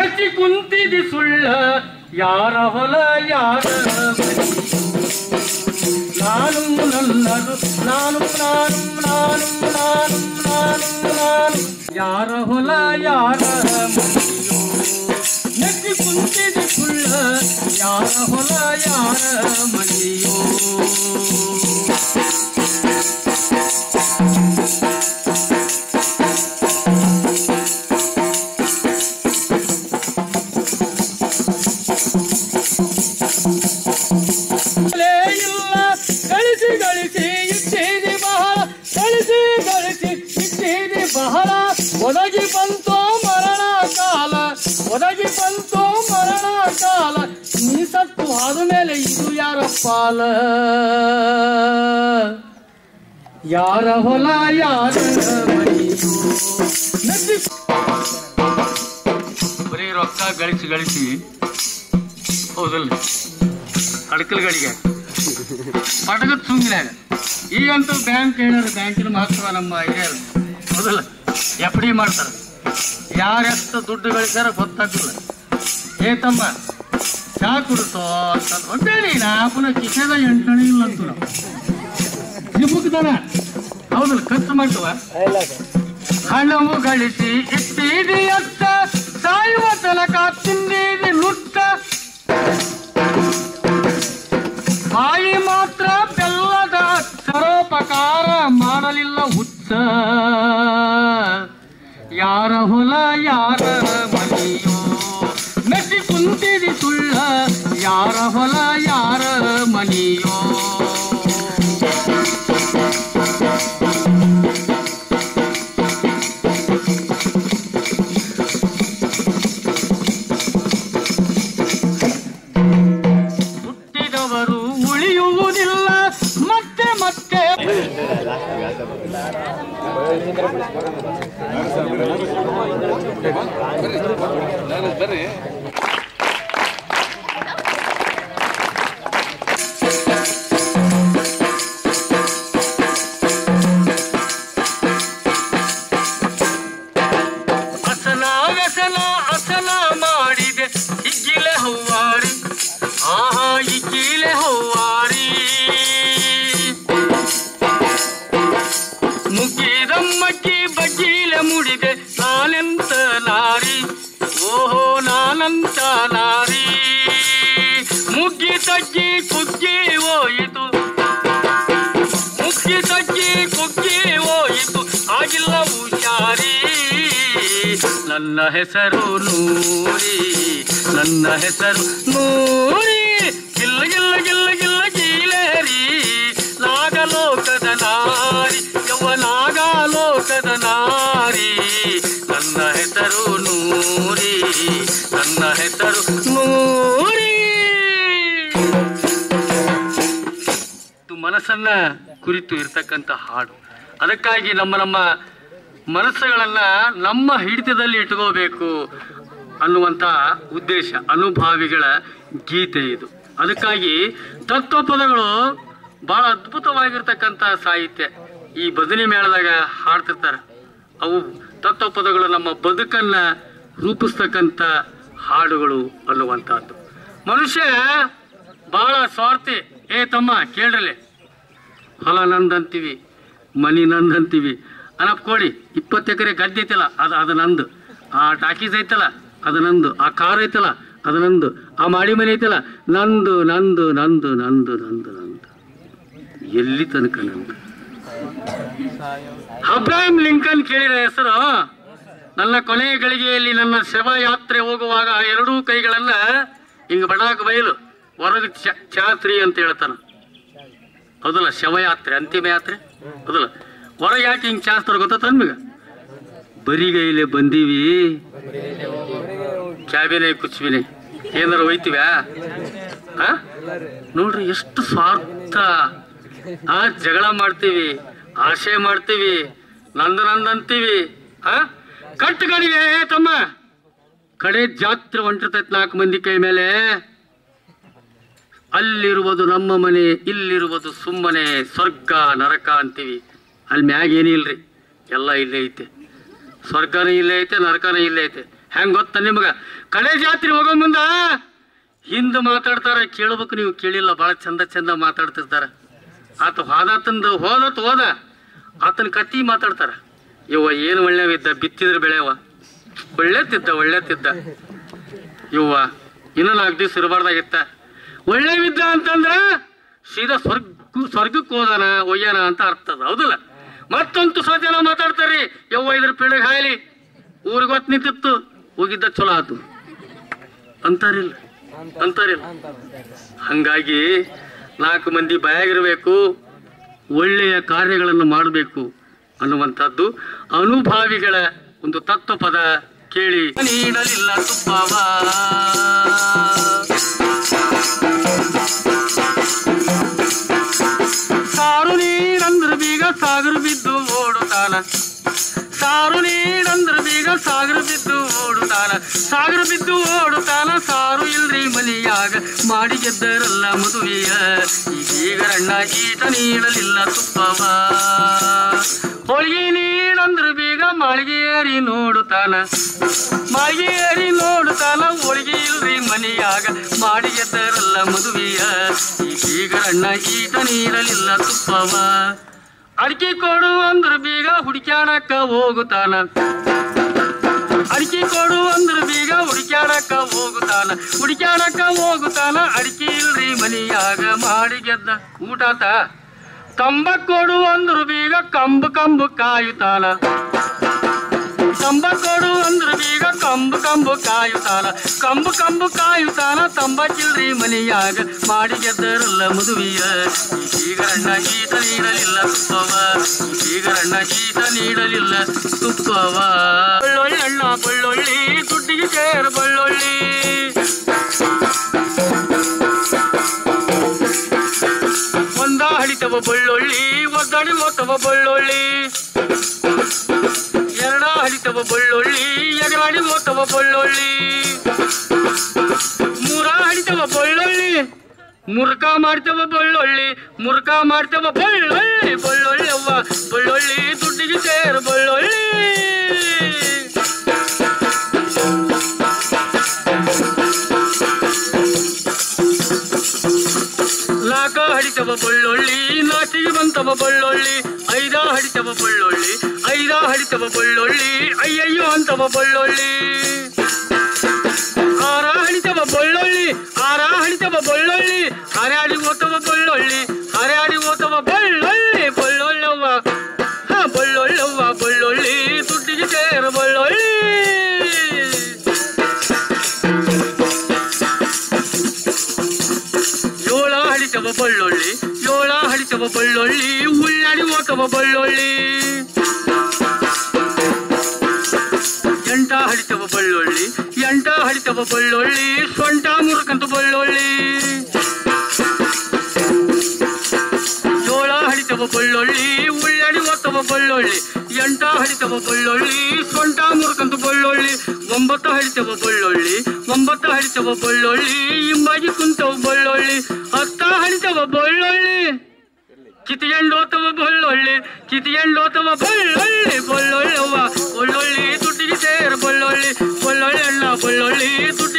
ಮೆಚ್ಚಿ ಕುಂತಿದಿ ಸುಳ್ಳ ಯಾರ ಹೊಲ ಯಾರ ನಾನು ನನ್ನದು ನಾನು ನಾನು ನಾನು ನಾನು ನಾನು ನಾನು ಯಾರ ಹೊಲ ಯಾರ ಮನೆಯೋ ಮೆಚ್ಚಿ ಕುಂತಿದಿ ಸುಳ್ಳ ಯಾರ ಹೊಲ ಯಾರ ಮನೆಯೋ ಬಹಳ ಒದಗಿ ಬಂತೋ ಮರಣ ಕಾಲ ಒದಗಿ ಬಂತೋ ಮರಣ ಕಾಲ ನೀ ಸತ್ತು ಆದ ಮೇಲೆ ಇದು ಯಾರ ಪಾಲ ಯಾರ ಹೊಲ ಯಾರ ಬರೀ ರೊಕ್ಕ ಗಳಿಸಿ ಹೌದಲ್ಲ ಅಡಕಲ್ಗಳಿಗೆ ಪಟಕದ ಸುಂಗಿನಾಗ ಈಗಂತೂ ಬ್ಯಾಂಕ್ ಹೇಳೋರು ಬ್ಯಾಂಕಿನ ಮಹತ್ವ ನಮ್ಮ ಹಿರಿಯರು ಹೌದಲ್ಲ ಎಫ್ ಡಿ ಮಾಡ್ತಾರೆ ಯಾರೆಷ್ಟು ದುಡ್ಡು ಗಳಿಸ್ಯಾರ ಗೊತ್ತಾಗಿಲ್ಲ ಏ ತಮ್ಮ ಚಾ ಕುಡಿಸೋ ಅಂತ ಹೊಟ್ಟೇಳಿ ಪುನಃ ಕಿಸೆದ ಎಂಟಣಿ ಇಲ್ಲ ಅಂತ ನಾವು ನಿಬುಕ್ತಾನ ಹೌದಲ್ಲ ಖರ್ಚು ಮಾಡ್ತವ ಹಣವು ಗಳಿಸಿ ಇಟ್ಟಿದಿ ಅತ್ತ ಸಾಯುವ ತನಕ ತಿಂದಿದಿ ಲುಟ್ಟ ಬಾಯಿ ಮಾತ್ರ ಬೆಲ್ಲದ ಸರೋಪಕಾರ ಮಾಡಲಿಲ್ಲ ಹುಚ್ಚ ಯಾರ ಹೊಲ ಯಾರ ಮನೆಯೋ ಮೆಚ್ಚಿ ಕುಂತಿದಿ ಸುಳ್ಳ ಯಾರ ಹೊಲ ಯಾರ ಮನೆಯೋ ಹುಟ್ಟಿದವರು ಉಳಿಯುವುದಿಲ್ಲ ಮತ್ತೆ ಮತ್ತೆ ಬರ್ರಿ ಅಸನ ವ್ಯಸನ ಅಸನ ಮಾಡಿದೆ ಇಗ್ಗಿಲೆ ಹೌವಾರಿ ಆಹಾ ಇಗ್ಗಿಲೆ ಹೌವಾರಿ ಮುಗ್ಗಿದಮ್ಮಕ್ಕಿ ಬಗ್ಗಿಲೆ ಮುಡಿದೆ ನಾನೆಂತ ನಾರಿ ಓಹೋ ನಾನಂತ ನಾರಿ ಮುಗ್ಗಿ ತಗ್ಗಿ ಕುಗ್ಗಿ ಹೋಯಿತು ಮುಗ್ಗಿ ತಗ್ಗಿ ಕುಗ್ಗಿ ಹೋಯಿತು ಆಗಿಲ್ಲ ಹುಷಾರಿ ನನ್ನ ಹೆಸರು ನೂರಿ ನನ್ನ ಹೆಸರು ನೂರಿ ಗಿಲ್ಲ ಗಿಲ್ಲ ಗಿಲ್ಲ ಗಿಲ್ಲ ಗೀಲೇರಿ ನಾಗಲೋಕದ ನಾರಿ ನಾಗಲೋಕದ ನಾರಿ ನನ್ನ ಹೆಸರು ನೂರಿ ನನ್ನ ಹೆಸರು ನೂರಿ ಮನಸ್ಸನ್ನ ಕುರಿತು ಇರ್ತಕ್ಕಂಥ ಹಾಡು ಅದಕ್ಕಾಗಿ ನಮ್ಮ ಮನಸ್ಸುಗಳನ್ನ ನಮ್ಮ ಹಿಡಿತದಲ್ಲಿ ಇಟ್ಕೋಬೇಕು ಅನ್ನುವಂಥ ಉದ್ದೇಶ ಅನುಭಾವಿಗಳ ಗೀತೆ ಇದು ಅದಕ್ಕಾಗಿ ತತ್ವಪದಗಳು ಬಹಳ ಅದ್ಭುತವಾಗಿರ್ತಕ್ಕಂಥ ಸಾಹಿತ್ಯ ಈ ಭಜನೆ ಮೇಳದಾಗ ಹಾಡ್ತಿರ್ತಾರೆ ಅವು ತತ್ವಪದಗಳು ನಮ್ಮ ಬದುಕನ್ನ ರೂಪಿಸ್ತಕ್ಕಂಥ ಹಾಡುಗಳು ಅನ್ನುವಂಥದ್ದು ಮನುಷ್ಯ ಬಹಳ ಸ್ವಾರ್ಥಿ ಏ ತಮ್ಮ ಕೇಳ್ರಲಿ ಹೊಲ ನಂದಂತೀವಿ ಮನಿ ನಂದಂತೀವಿ ಅನಪ್ ಕೊಡಿ 20 ಎಕರೆ ಗದ್ದೆ ಐತಲ್ಲ ಅದು ನಂದು ಆ ಟಾಕೀಸ್ ಐತಲ್ಲ ಅದು ನಂದು ಆ ಕಾರ್ ಐತಲ್ಲ ಅದು ನಂದು ಆ ಮಾಡಿ ಮನೆ ಐತಲ್ಲ ನಂದು ನಂದು ನಂದು ನಂದು ನಂದು ನಂದು ಎಲ್ಲಿ ತನಕ ನಂದು ಅಬ್ರಾಹಂ ಲಿಂಕನ್ ಕೇಳಿದ ಹೆಸರು ನನ್ನ ಕೊನೆಯ ಗಳಿಗೆಯಲ್ಲಿ ನನ್ನ ಶವಯಾತ್ರೆ ಹೋಗುವಾಗ ಎರಡೂ ಕೈಗಳನ್ನ ಹಿಂಗ ಬಡಾಕ ಬಯಲು ಹೊರಗೆ ಚಾತ್ರಿ ಅಂತ ಹೇಳ್ತಾನ ಹೌದಲ್ಲ ಶವಯಾತ್ರೆ ಅಂತಿಮ ಯಾತ್ರೆ ಹೌದಲ್ಲ ಹೊರಗೆ ಯಾಕೆ ಹಿಂಗೆ ಚಾಸ್ತಾರ ಗೊತ್ತ ನಮಗ ಬರಿಗೈಲೆ ಬಂದೀವಿ ಕ್ಯಾಬಿನೆ ಕುಚ್ಬಿನೆ ಏನಾರು ಒಯ್ತೀವ್ಯಾ ನೋಡ್ರಿ ಎಷ್ಟು ಸ್ವಾರ್ಥ ಜಗಳ ಮಾಡ್ತೀವಿ ಆಶೆ ಮಾಡ್ತೀವಿ ನಂದು ನಂದಂತೀವಿ ಕಟ್ಟುಗಳಿಗೆ ತಮ್ಮ ಕಡೆ ಜಾತ್ರೆ ಹೊಂಟಿರ್ತೈತ್ 4 ಮಂದಿ ಕೈ ಮೇಲೆ ಅಲ್ಲಿರುವುದು ನಮ್ಮ ಮನೆ ಇಲ್ಲಿರುವುದು ಸುಮ್ಮನೆ ಸ್ವರ್ಗ ನರಕ ಅಂತೀವಿ ಅಲ್ಲಿ ಮ್ಯಾಗ ಏನಿಲ್ರಿ ಎಲ್ಲ ಇಲ್ಲೇ ಐತೆ ಸ್ವರ್ಗನೇ ಇಲ್ಲೇ ಐತೆ ನರಕನೇ ಇಲ್ಲೇ ಐತೆ ಹೆಂಗೆ ಗೊತ್ತ ನಿಮ್ಗೆ? ಕಡೆ ಜಾತ್ರೆ ಹೋಗೋ ಮುಂದ ಹಿಂದೆ ಮಾತಾಡ್ತಾರೆ, ಕೇಳ್ಬೇಕು ನೀವು, ಕೇಳಿಲ್ಲ, ಭಾಳ ಚಂದ ಚಂದ ಮಾತಾಡ್ತಿರ್ತಾರೆ. ಆತ ಹೋದ ಆತನ ಕತ್ತಿ ಮಾತಾಡ್ತಾರೆ. ಇವ ಏನು ಒಳ್ಳೆವಿದ್ದ, ಬಿತ್ತಿದ್ರೆ ಬೆಳೆವ, ಒಳ್ಳೆತಿದ್ದ ಇವ್ವ ಇನ್ನೂ 4 ದಿವಸ ಇರಬಾರ್ದಾಗಿತ್ತ. ಒಳ್ಳೆವಿದ್ದ ಅಂತಂದ್ರೆ ಸೀದಾ ಸ್ವರ್ಗಕ್ಕೆ ಹೋದಾನ ಒಯ್ಯಾನ ಅಂತ ಅರ್ಥದ, ಹೌದಲ್ಲ? ಮತ್ತೊಂದು ಸ್ವಲ್ಪ ಜನ ಮಾತಾಡ್ತಾರ್ರಿ, ಯವ್ವ ಇದ್ರ ಪಿಡಗ್ ಹಾಯ್ಲಿ, ಊರಿಗೆ ಹೊತ್ತು ನಿಂತಿತ್ತು, ಹೋಗಿದ್ದ ಚಲೋ ಆತು ಅಂತಾರಿಲ್ಲ. ಹಂಗಾಗಿ 4 ಮಂದಿ ಬಾಯಾಗಿರ್ಬೇಕು, ಒಳ್ಳೆಯ ಕಾರ್ಯಗಳನ್ನು ಮಾಡಬೇಕು ಅನ್ನುವಂಥದ್ದು ಅನುಭಾವಿಗಳ ಒಂದು ತತ್ವಪದ. ಕೇಳಿ ನೀಡಲಿಲ್ಲ ತುಪ್ಪವ, ಸಾರು ನೀರಂದ್ರ ಬೀಗ ಸಾಗರ ಬಿದ್ದು ಓಡುತ್ತಾನ, ಸಾರು ನೀರಂದ್ರ ಬೀಗ ಸಾಗರ ಬಿದ್ದು ಓಡುತ್ತಾನ, ಸಾಗರ ಬಿದ್ದು ಓಡುತ್ತಾನ, ಸಾರು ಇಲ್ರಿ ಮನಿಯಾಗ ಮಾಡಿ ಗೆದ್ದರಲ್ಲ ಮದುವೆಯ, ಈಗರಣ್ಣ ಈಟ ನೀಡಲಿಲ್ಲ ತುಪ್ಪವ. ಹೋಳಿಗೆ ನೀಡಂದ್ರ ಬೀಗ ಮಾಳಿಗೆ ಏರಿ ನೋಡುತ್ತಾನ, ಮಾಳಿಗೆ ಏರಿ ನೋಡುತ್ತಾನ, ಹೋಳಿಗೆ ಇಲ್ರಿ ಮನಿಯಾಗ ಮಾಡಿ ಗೆದ್ದರಲ್ಲ ಮದುವೆಯ, ಈಗರಣ್ಣ ಈಟ ನೀಡಲಿಲ್ಲ ತುಪ್ಪವ. ಅಡಿಕೆ ಕೊಡು ಅಂದ್ರ ಬೀಗ ಹುಡುಕ್ಯಾಡಕ್ಕ ಹೋಗುತ್ತಾನ, ಅಡಿಕೆ ಕೊಡು ಅಂದ್ರ ಬೀಗ ಹುಡುಕ್ಯಾಡಕ್ಕ ಹೋಗುತ್ತಾನ, ಅಡಿಕೆ ಇಲ್ರಿ ಮನಿಯಾಗ ಮಾಡಿ ಗೆದ್ದ ಊಟಾತ. ಕಂಬ ಕೊಡು ಅಂದ್ರ ಬೀಗ ಕಂಬ ಕಾಯುತ್ತಾನ, ಕಂಬ ಕೊಡು ಅಂದ್ರ ಬೀಗ ಕಂಬ ಕಾಯುತ್ತಾನ, ತಂಬಕ್ಕಿಲ್ರಿ ಮನಿಯಾಗ ಮಾಡಿ ಗೆದ್ದರಲ್ಲ ಮದುವೆಯ, ಈಗರಣ್ಣ ಈತ ನೀಡಲಿಲ್ಲ ತುಪ್ಪವ, ಈಗರಣ್ಣ ಈತ ನೀಡಲಿಲ್ಲ ತುಪ್ಪವ. ಬಳ್ಳೊಳ್ಳಿ ಬಳ್ಳೊಳ್ಳಿ ದುಡ್ಡಿಗೆ ಸೇರ ಬಳ್ಳೊಳ್ಳಿ, ಒಂದ ಹಡಿತವ ಬಳ್ಳೊಳ್ಳಿ, ಒದ್ದಾಡಿ ಓತವ ಬಳ್ಳೊಳ್ಳಿ, 2 ಹಡಿತವ ಬಳ್ಳೊಳ್ಳಿ, ಎಗರಾಡಿ ಓತವ ಬಳ್ಳೊಳ್ಳಿ, 3 ಹಡಿತವ ಬಳ್ಳೊಳ್ಳಿ, ಮುರ್ಕ ಮಾಡ್ತೇವ ಬಳ್ಳೊಳ್ಳಿ, ಬಳ್ಳೊಳ್ಳಿ ಅವ್ವ ಬಳ್ಳೊಳ್ಳಿ ದುಡ್ಡಿಗೆ ಸೇರ ಬಳ್ಳೊಳ್ಳಿ. ನಾಲ್ಕ ಹಡಿತವ ಬಳ್ಳೊಳ್ಳಿ, ನಾಚಿಗೆ ಬಂತವ ಬಳ್ಳೊಳ್ಳಿ, 5 ಹಡಿತವ ಬಳ್ಳೊಳ್ಳಿ, 5 ಹಡಿತವ ಬಳ್ಳೊಳ್ಳಿ, ಅಯ್ಯಯ್ಯೋ ಅಂತವ ಬಳ್ಳೊಳ್ಳಿ, 6 ಹಡಿತವ ಬಳ್ಳೊಳ್ಳಿ, 6 ಹಡಿತವ ಬಳ್ಳೊಳ್ಳಿ, ಹರ್ಯಾಡಿ ಓತವ ಬಳ್ಳೊಳ್ಳಿ, ಬಳ್ಳೊಳ್ಳವ್ವ ಬಳ್ಳೊಳ್ಳಿ ದುಡ್ಡಿಗೆ ಸೇರ ಬಳ್ಳೊಳ್ಳಿ. 7 ಹಡಿತವ ಬಳ್ಳೊಳ್ಳಿ, 7 ಹಡಿತವ ಬಳ್ಳೊಳ್ಳಿ, ಉಳ್ಳಾಡಿ ಓತವ ಬಳ್ಳೊಳ್ಳಿ, 8 ಹಡಿತವ ಬಳ್ಳೊಳ್ಳಿ, 8 ಹಡಿತವ ಬಳ್ಳೊಳ್ಳಿ, ಸೊಂಟ ಮುರುಕಂತ ಬಳ್ಳೊಳ್ಳಿ, 7 ಹಡಿತವ ಬಳ್ಳೊಳ್ಳಿ, ಉಳ್ಳಾಡಿ ಓತವ ಬಳ್ಳೊಳ್ಳಿ, 8 ಹಡಿತವ ಬಳ್ಳೊಳ್ಳಿ, ಸೊಂಟ ಮುರುಕಂತ ಬಳ್ಳೊಳ್ಳಿ, 9 ಹಡಿತವ ಬಳ್ಳೊಳ್ಳಿ, 9 ಹಡಿತವ ಬಳ್ಳೊಳ್ಳಿ, ಹಿಂಬಾಗಿ ಕುಂತವ ಬಳ್ಳೊಳ್ಳಿ, 10 ಹಡಿತವ ಬಳ್ಳೊಳ್ಳಿ, ಕಿತಿಯಂಡೋತವ ಬಳ್ಳೊಳ್ಳಿ, ಬಳ್ಳೊಳ್ಳಿ ಅವ್ವ ಬಳ್ಳೊಳ್ಳಿ ದುಡ್ಡಿಗೆ ಸೇರ ಬಳ್ಳೊಳ್ಳಿ, ಅಣ್ಣ ಬಳ್ಳೊಳ್ಳಿ ದುಡ್ಡು